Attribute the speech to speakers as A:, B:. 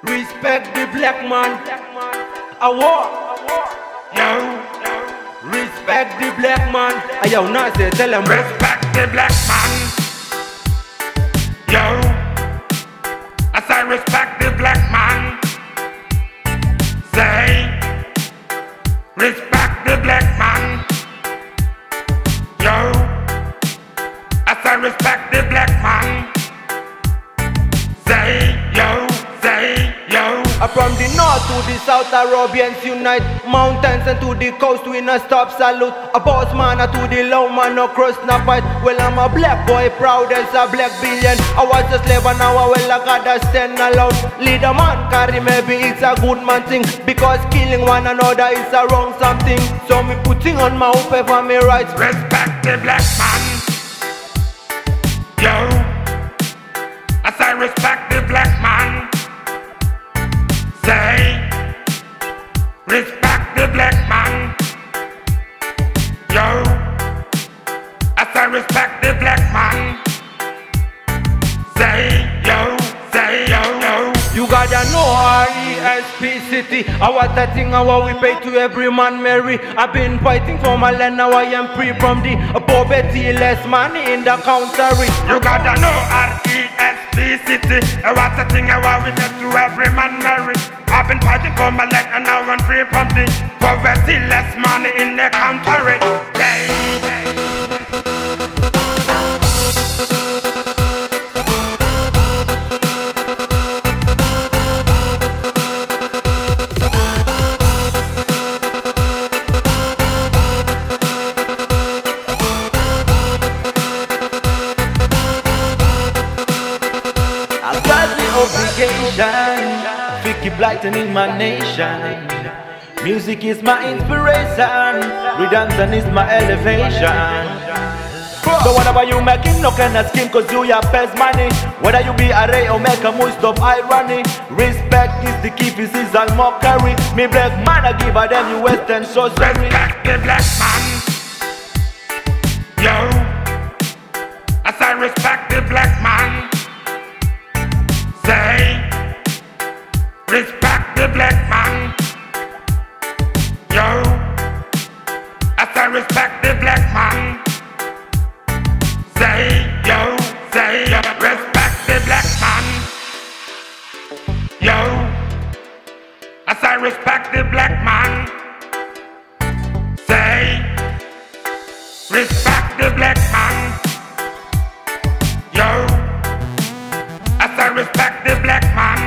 A: Respect the black man. I walk. Yo. Respect the black man. Yo, now say tell him
B: Respect the black man. Yo. I say respect the black man. Say respect the black man. Yo. I say respect the black man. Say yo.
A: From the north to the south, Arabians unite. Mountains and to the coast, we no stop salute. A boss man to the low man, no cross, no fight. Well, I'm a black boy, proud as a black billion. I was a slave and now I gotta stand alone. Leader man carry, maybe it's a good man thing, because killing one another is a wrong something. So me putting on my paper, me rights.
B: Respect the black man. Yo. I say respect the black man. Say respect the black man. Yo. I say respect the black man. Say yo.
A: You gotta know RESP city. Our that thing, how we pay to every man Mary. I've been fighting for my land, now I am free from the poverty, less money in the country.
B: You gotta know RESP city. What's the thing, how we pay to every man Mary. I've been fighting for my land and now I'm free from the poverty, less money in the country.
A: To keep lightening my nation. Music is my inspiration. Redemption is my elevation. So whatever you making, no kind of scheme, cause you your best money. Whether you be a ray or make a move, stop irony. Respect is the key, this is all mockery. Me black man, I give a them you western so sorry.
B: Respect the black man. Yo. I say respect the black man. Say respect the black man. Yo. I say respect the black man. Say yo. Respect the black man. Yo. I say respect the black man. Say respect the black man. Yo. I say respect the black man.